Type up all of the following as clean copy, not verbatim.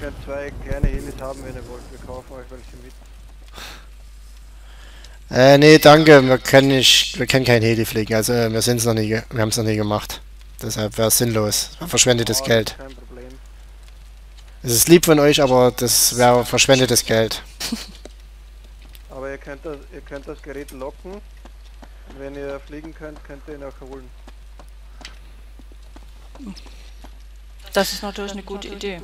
könnt 2 kleine Helis haben, wenn ihr wollt. Wir kaufen euch welche mit. Nee, danke, wir können kein Heli fliegen, also wir haben es noch nie gemacht. Deshalb wäre es sinnlos. Verschwendetes Das Geld. ist kein Problem. Es ist lieb von euch, aber das wäre verschwendetes Geld. Aber ihr könnt das Gerät locken. Und wenn ihr fliegen könnt, könnt ihr ihn auch holen. Das ist natürlich eine gute Idee.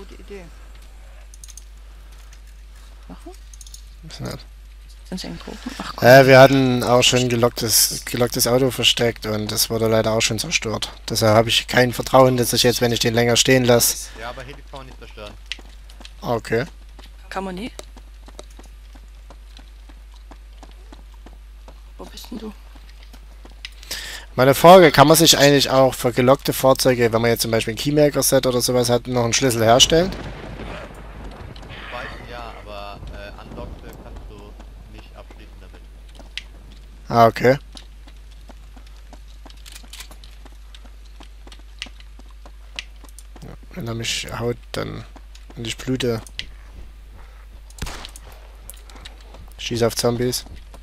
Machen? Ist nett. Sind sie in Gruppen? Ach komm. Wir hatten auch schon gelocktes Auto versteckt und das wurde leider auch schon zerstört. Deshalb habe ich kein Vertrauen, dass ich jetzt, wenn ich den länger stehen lasse... Ja, aber Heli kann man nicht zerstören. Okay. Kann man nie? Wo bist denn du? Meine Frage, kann man sich eigentlich auch für gelockte Fahrzeuge, wenn man jetzt zum Beispiel ein Keymaker-Set oder sowas hat, noch einen Schlüssel herstellen? Weiß ja, aber unlockte kannst du nicht abschließen damit. Ah, okay. Ja, wenn er mich haut, dann... Und ich blute. Schieß auf Zombies.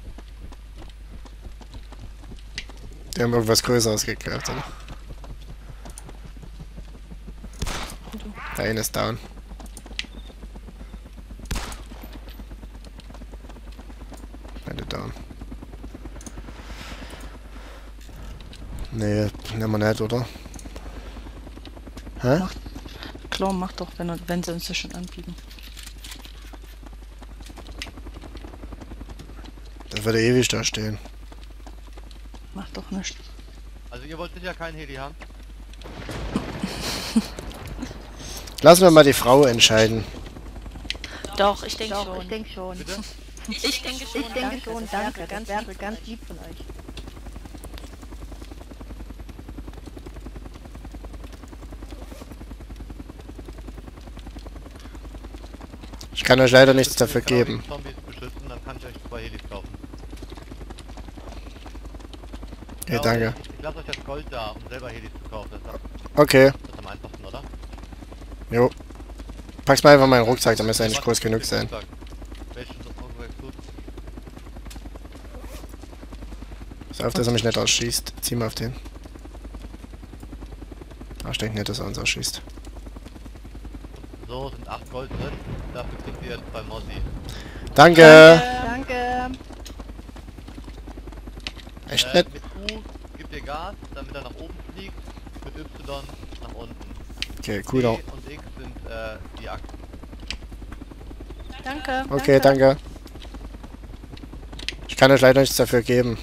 Die haben irgendwas Größeres gekauft, oder? Der eine ist down. Beide down. Nee, nehmen wir nicht, oder? Hä? Klar, mach doch, wenn sie uns das schon anbieten. Das würde ewig da stehen. Mach doch nicht. Also ihr wollt sicher keinen Heli haben? Lassen wir mal die Frau entscheiden. Doch, ich denke schon. Ich denke schon. Bitte? Ich denke schon. Ich denke schon, danke. Das wäre ganz lieb von euch. Ich kann euch leider nichts dafür geben. Zombies beschützen, dann kann ich euch 2 Helis kaufen. Okay, danke. Ich lasse euch das Gold da, um selber Helis zu kaufen. Das Okay, ist am einfachsten, oder? jo. Pack's mal einfach in meinen Rucksack, dann müsste er nicht groß genug sein. Welchen Rucksack tut? Pass auf, dass er mich nicht ausschießt. Zieh mal auf den. Ach, ich denke nicht, dass er uns ausschießt. So, sind 8 Gold drin. Dafür kriegt ihr jetzt 2 Mossi. Danke! Danke. Echt nett. Mit U gibt ihr Gas, damit er nach oben fliegt. Mit Y nach unten. Okay, cool. D und X sind die Achsen. Danke. Okay, danke. Ich kann euch leider nichts dafür geben.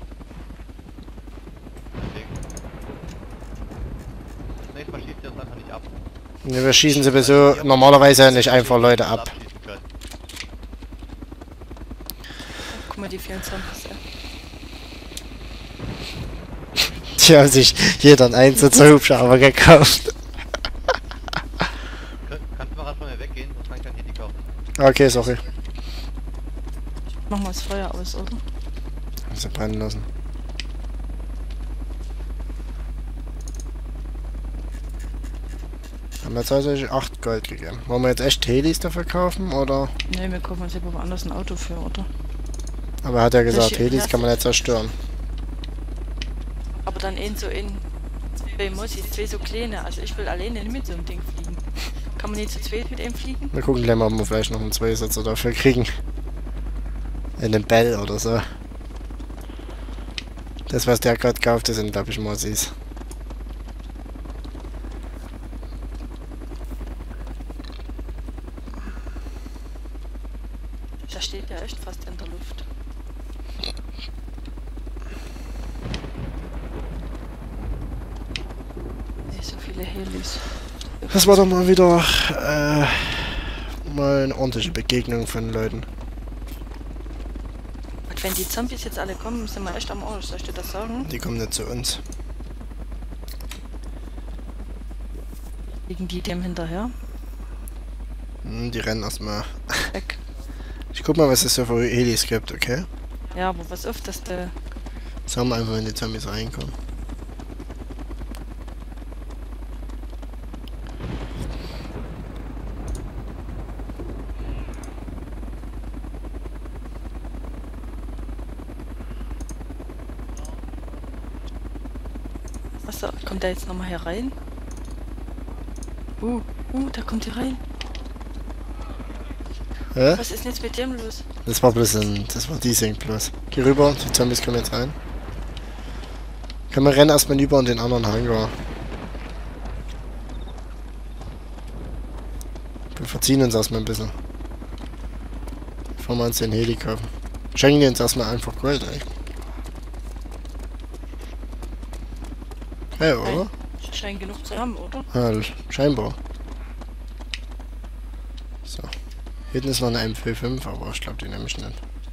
Deswegen. Das nächste Mal schießt ihr uns einfach nicht ab. Nee, wir schießen sowieso normalerweise nicht einfach Leute ab. Abschießen können. Guck mal, die 24. Die haben sich jeder einen Einsatzer Hubschrauber gekauft. Kannst du mal von mir weggehen, sonst kann ich kein Handy kaufen. Okay, sorry. Machen wir das Feuer aus, oder? Haben sie brennen lassen. Haben wir jetzt also 8 Gold gegeben. Wollen wir jetzt echt Helis dafür kaufen, oder? Ne, wir kaufen uns lieber woanders ein Auto für, oder? Aber er hat ja gesagt, Welche- Helis kann man nicht zerstören. Aber dann so in 2 Mossis, 2 so kleine. Also ich will alleine nicht mit so einem Ding fliegen. Kann man nicht zu zweit mit ihm fliegen? Wir gucken gleich mal, ob wir vielleicht noch einen Zweisitzer dafür kriegen. In den Bell oder so. Das, was der gerade kauft, das sind, glaube ich, Mossis. Da steht ja echt fast in der Luft. Nicht so viele Helis. Das war doch mal wieder mal eine ordentliche Begegnung von Leuten. Und wenn die Zombies jetzt alle kommen, sind wir echt am Arsch. Soll ich dir das sagen? Die kommen nicht zu uns. Liegen die dem hinterher? Die rennen erstmal. Weg. Ich guck mal, was es so für Helis gibt, okay? Ja, aber was auf, dass der... Sagen wir einfach, wenn die Zombies reinkommen. So, kommt der jetzt nochmal hier rein? Da kommt hier rein. Hä? Was ist denn jetzt mit dem los? Das war bloß das war Desync bloß. Geh rüber, die Zombies kommen jetzt rein. Können wir rennen erstmal über in den anderen Hangar. Wir verziehen uns erstmal ein bisschen. Bevor wir uns den Heli kaufen. Schenken die uns erstmal einfach Gold, ey. Ja, oder? Scheint genug zu haben, oder? Ja, scheinbar. So. Hinten ist noch eine MP5, aber ich glaube, die nehme ich nicht.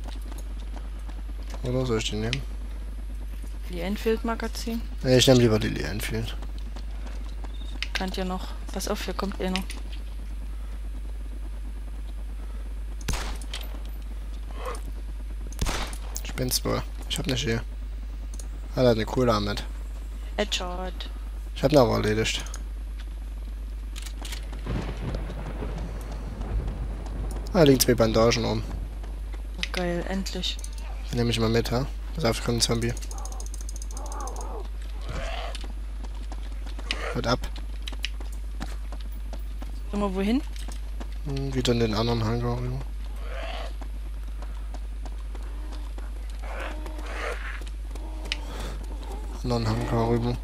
Oder soll ich die nehmen? Die Enfield-Magazin. Ne, ich nehme lieber die Lee Enfield. Kann ja noch. Pass auf, hier kommt einer. Ich bin's wohl. Ich hab nicht hier. Ah, da hat eine Cola mit. Headshot. Ich hab ihn aber erledigt. Ah, da liegen 2 Bandagen rum. Oh, geil, endlich. Die nehme ich mal mit, ha? Pass auf, kommt ein Zombie. Hört ab. Sag mal, wohin? Wieder in den anderen Hangar rüber. Anderen Hangar rüber.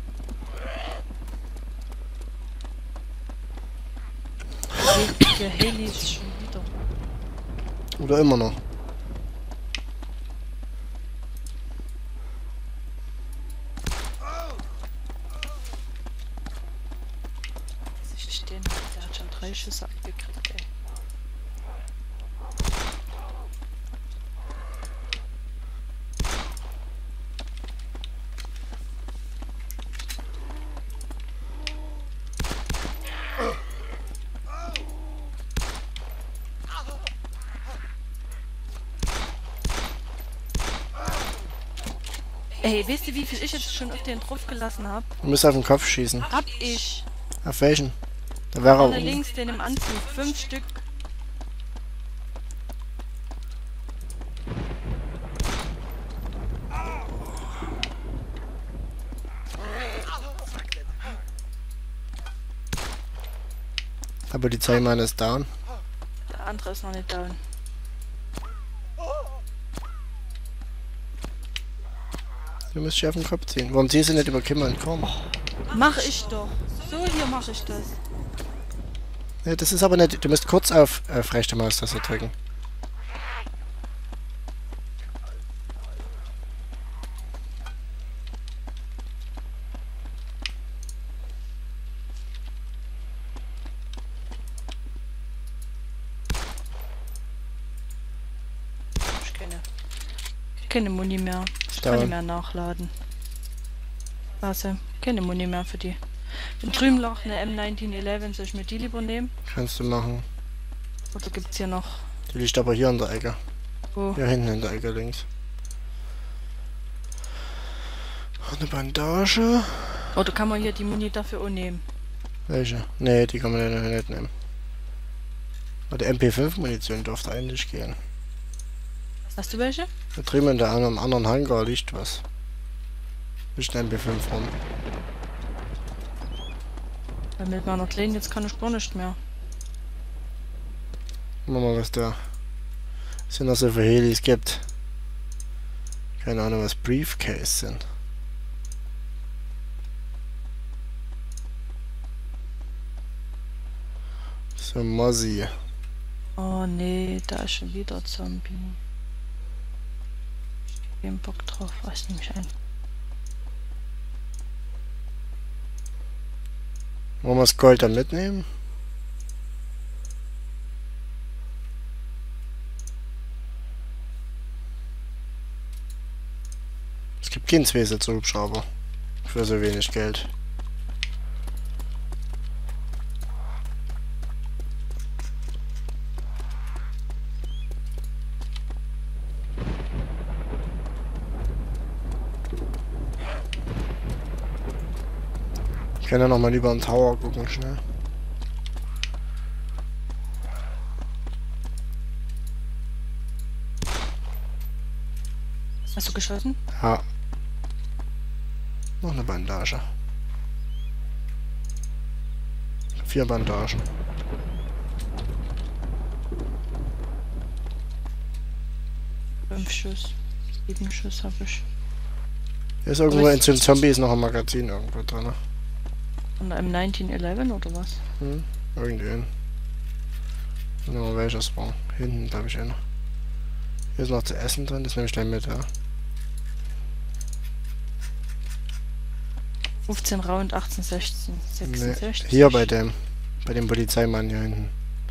Der Heli ist schon wieder. Oder immer noch. Sie stehen, der hat schon 3 Schüsse abgekriegt, ey. Ey, weißt du, wie viel ich jetzt schon auf den drauf gelassen habe? Du musst auf den Kopf schießen. Hab ich. Auf welchen? Da wäre Vorne er. links, den im Anzug. 5 Stück. Aber die 2 Mann ist down. Der andere ist noch nicht down. Du musst dich auf den Kopf ziehen. Warum ziehst du nicht über Kimmer und Korn? Mach ich doch. So, hier mache ich das. Ja, das ist aber nicht. Du musst kurz auf rechte Maustaste drücken. Keine Muni mehr. Ich kann nicht mehr nachladen. Also, keine Muni mehr für die. In drüben noch eine M1911, soll ich mir die lieber nehmen? Kannst du machen. Oder gibt's hier noch? Die liegt aber hier in der Ecke. Wo? Hier hinten in der Ecke links. Eine Bandage. Oder kann man hier die Muni dafür auch nehmen? Welche? Nee, die kann man ja nicht nehmen. Aber die MP5-Munition dürfte eigentlich gehen. Hast du welche? Da drüben in der anderen Hangar liegt was. Liegt ein MP5 rum. Weil mit meiner Kleinen jetzt kann ich gar nicht mehr. Guck mal, was da sind noch so für Helis gibt. Keine Ahnung, was Briefcase sind. So, Mozzie. Oh nee, da ist schon wieder Zombie. Ich hab keinen Bock drauf, was nehme ich ein? Wollen wir das Gold dann mitnehmen? Es gibt keinen Hubschrauber für so wenig Geld. Ich kann ja noch mal lieber einen Tower gucken, schnell. Hast du geschossen? Ja. Noch eine Bandage. 4 Bandagen. Fünf Schuss. 7 Schuss habe ich. Hier ist irgendwo in so einem Zombie ist noch ein Magazin irgendwo drin. Und im 1911 oder was? Irgendwen. Nur welches war. Hinten glaube ich einer. Hier ist noch zu essen drin, das nehme ich gleich mit, ja. 15 Round, 18, 16, 66. Nee, hier bei dem Polizeimann hier hinten.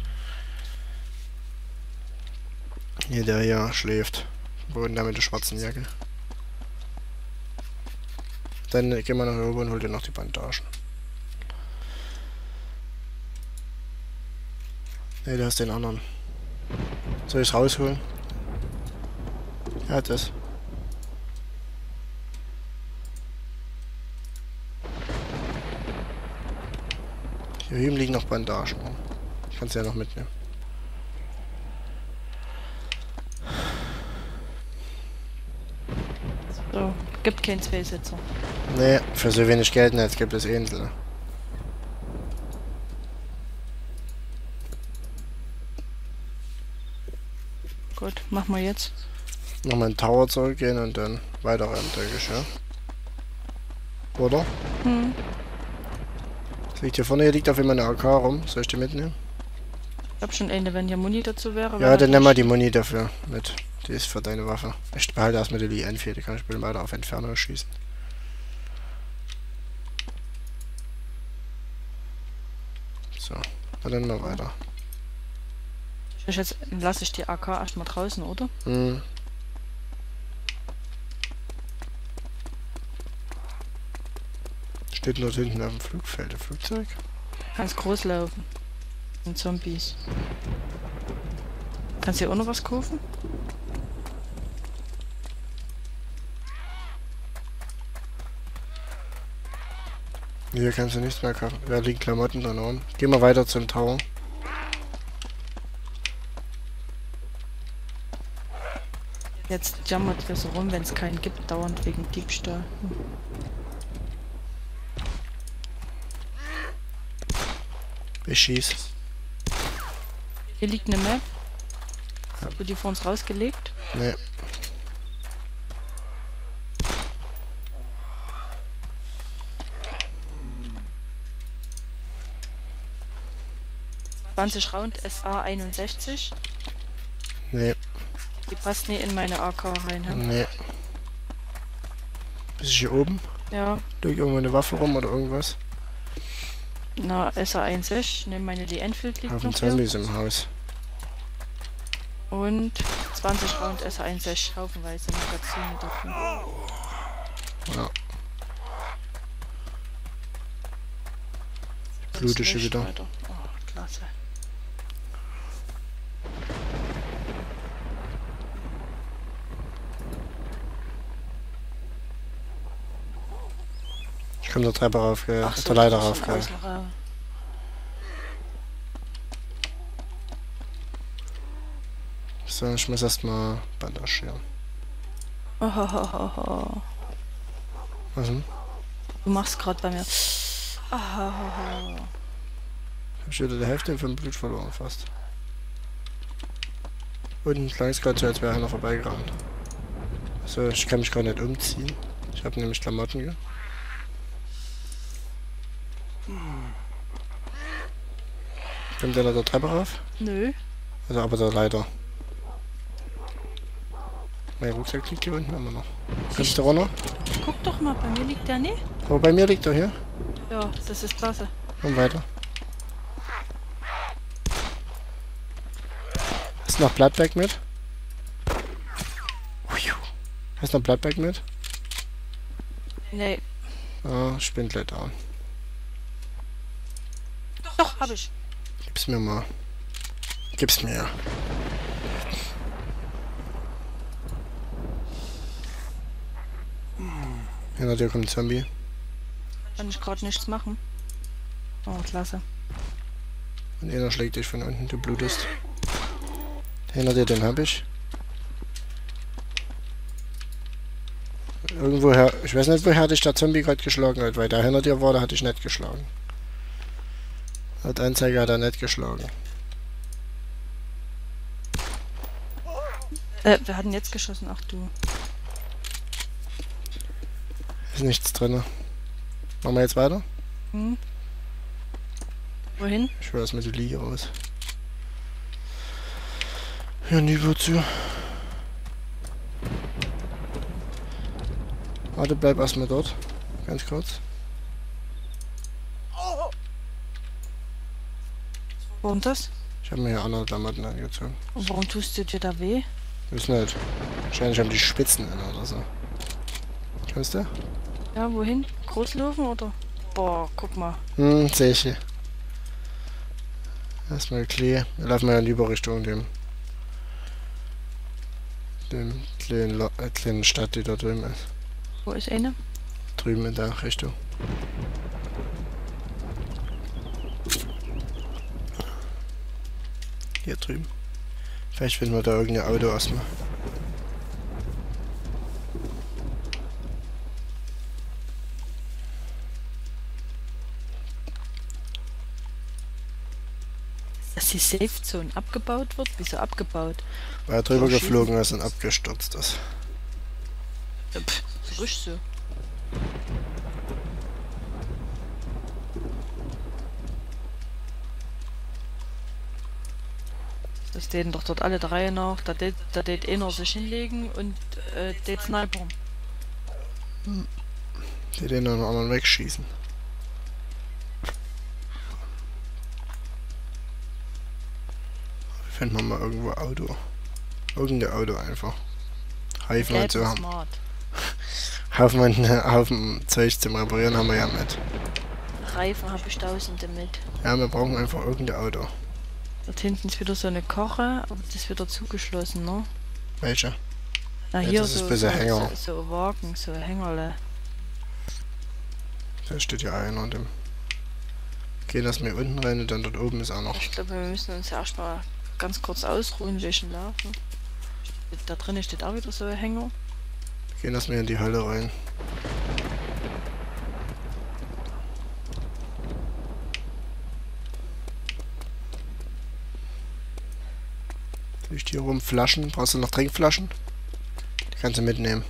Hier, der hier schläft. Boden da mit der schwarzen Jacke. Dann gehen wir nach oben und hol dir noch die Bandagen. Ne, du hast den anderen. Soll ich es rausholen? Ja, das. Hier drüben liegen noch Bandagen. Ich kann es ja noch mitnehmen. So, gibt keinen Zweisitzer. Nee, für so wenig Geld nicht, gibt es Insel. Gut, machen wir jetzt. Nochmal in den Tower zurückgehen und dann weiter rennen, denke ich, ja. Oder? Das liegt hier vorne, hier liegt auf jeden Fall eine AK rum. Soll ich die mitnehmen? Ich hab schon eine, wenn hier Muni dazu wäre. Ja, dann nimm mal die Muni dafür mit. Die ist für deine Waffe. Ich behalte erstmal die Enfield, die kann ich weiter auf Entfernung schießen. So, dann mal weiter. Jetzt lasse ich die AK erstmal draußen, oder? Steht dort hinten auf dem Flugfeld, das Flugzeug. Kannst groß laufen. Und Zombies. Kannst du hier auch noch was kaufen? Hier kannst du nichts mehr kaufen. Da liegen Klamotten drin oben. Geh mal weiter zum Tower. Jetzt jammert wir so rum, wenn es keinen gibt, dauernd wegen Diebstahl. Ich schieß. Hier liegt eine Map. Hast du die vor uns rausgelegt? Nee. Round SA 61. Nee. Die passt nie in meine AK rein. He? Nee. Bist du hier oben? Ja. Liegt irgendwo eine Waffe rum oder irgendwas? Na, SA 61. Nehme meine die Enfield liegt Auf den noch hier. Zombies im Haus. Und 20 Round SA 61. Haufenweise Magazine dafür. Ja. Blute schon wieder. Weiter. Oh, klasse. Ich komme der Treppe rauf, Ach der Leiter rauf. So, ich muss erstmal bandagieren. Oh. Was denn? Du machst gerade bei mir. Oh. Hab ich wieder die Hälfte vom Blut verloren fast. Und klang es gerade so, als wäre einer vorbeigerannt. Also ich kann mich gar nicht umziehen. Ich habe nämlich Klamotten hier. Kommt der da der Treppe rauf? Nö. Also aber der Leiter. Mein Rucksack liegt hier unten immer noch. Kannst du runter? Guck doch mal, bei mir liegt der nicht. Aber bei mir liegt er hier. Ja, das ist klasse. Und weiter. Hast du noch Bloodbag mit? Hast du noch Bloodbag mit? Nee. Ah, ich bin gleich down. Doch, hab ich. Gib's mir mal. Gib's mir. Hinter dir kommt ein Zombie. Kann ich gerade nichts machen. Oh, klasse. Und einer schlägt dich von unten, du blutest. Hinter dir, den hab ich. Irgendwoher, ich weiß nicht, woher dich der Zombie gerade geschlagen hat, weil der hinter dir war, der hat dich nicht geschlagen. Laut Anzeige hat er nicht geschlagen. Wir hatten jetzt geschossen, ach du. Ist nichts drin. Machen wir jetzt weiter? Hm. Wohin? Ich will erstmal die Liege raus. Ja, nie wozu. Warte, bleib erstmal dort. Ganz kurz. Warum das? Ich habe mir hier andere Klamotten angezogen. Und warum tust du dir da weh? Ist nicht. Wahrscheinlich haben die Spitzen in oder so. Kannst du? Ja, wohin? Großlaufen oder? Boah, guck mal. Sehe ich hier. Erstmal Klee. Wir laufen mal in die Richtung dem kleinen Stadt, die da drüben ist. Wo ist eine? Drüben in der Richtung. Hier drüben. Vielleicht finden wir da irgendein Auto erstmal. Dass die Safe Zone abgebaut wird? Wieso abgebaut? Weil er drüber geflogen ist und abgestürzt ist. Frisch so. Das täten doch dort alle drei nach. Da tät einer sich hinlegen und tät snipern. Die den dann anderen wegschießen. Finden wir mal irgendwo Auto. Irgendein Auto einfach. Reifen und so haben. Smart. Haufen Zeug zum Reparieren haben wir ja mit. Reifen habe ich tausende mit. Ja, wir brauchen einfach irgendein Auto. Dort hinten ist wieder so eine Koche, aber das ist wieder zugeschlossen, ne? Welche? Na Ja, hier das ist so, ein bisschen Hänger. so Wagen, so Hängerle. Da steht ja einer und dem. Gehen das mir unten rein und dann dort oben ist auch noch. Ich glaube, wir müssen uns erstmal ganz kurz ausruhen, welchen laufen. Da drinnen steht auch wieder so ein Hänger. Gehen das mir in die Halle rein. Liegt hier rum Flaschen. Brauchst du noch Trinkflaschen? Die kannst du mitnehmen.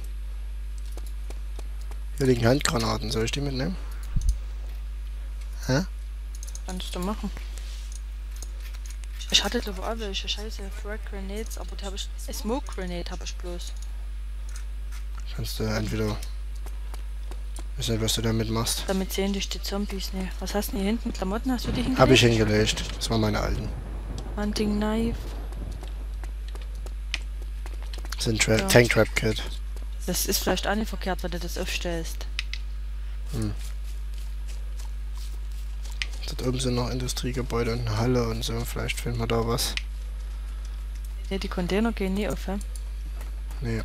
Hier liegen Handgranaten. Soll ich die mitnehmen? Hä? Kannst du machen. Ich hatte glaube auch welche scheiße Frag Grenades, aber die habe ich. Smoke Grenade habe ich bloß. Kannst du entweder... Ich weiß nicht, was du damit machst. Damit sehen dich die Zombies nicht. Was hast du hier hinten? Klamotten hast du die hingelegt? Hab ich hingelegt. Das waren meine alten. Hunting Knife. Das ist ein Ja. Tank Trap Kit. Das ist vielleicht auch nicht verkehrt, wenn du das aufstellst. Dort oben sind noch Industriegebäude und eine Halle und so. Vielleicht finden wir da was. Ne, die Container gehen nie auf, hä? Nee.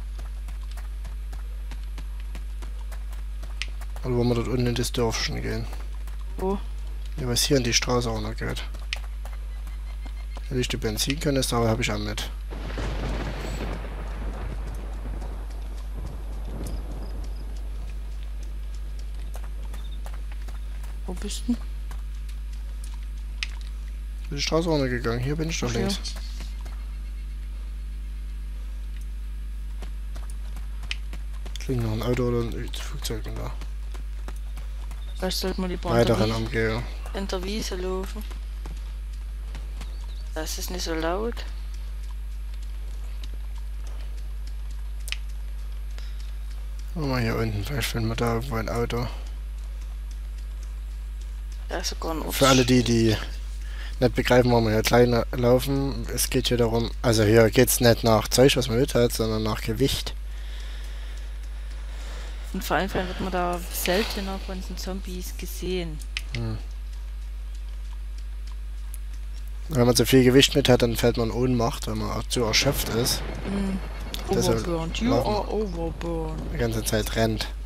Oder wollen wir dort unten in das Dörfchen gehen? Wo? Ja, was hier in die Straße auch noch geht. Hätte ich die Benzinkanister, aber habe ich auch mit. Wo bist du? Bin die Straße runtergegangen. Hier bin ich doch Ach ja. links. Klingt noch ein Auto oder ein Flugzeug da. Vielleicht sollten wir lieber Weiteren Umgehung. in der Wiese laufen. Das ist nicht so laut. Mal hier unten. Vielleicht finden wir da irgendwo ein Auto. Da ist sogar ein Ort. Für alle die nicht begreifen, warum wir hier klein laufen, es geht hier darum, also hier geht es nicht nach Zeug, was man mit hat, sondern nach Gewicht. Und vor allem wird man da seltener von den Zombies gesehen. Wenn man zu viel Gewicht mit hat, dann fällt man in Ohnmacht, wenn man auch zu erschöpft ist. Deshalb Overburned. You laufen are overburned. die ganze Zeit rennt.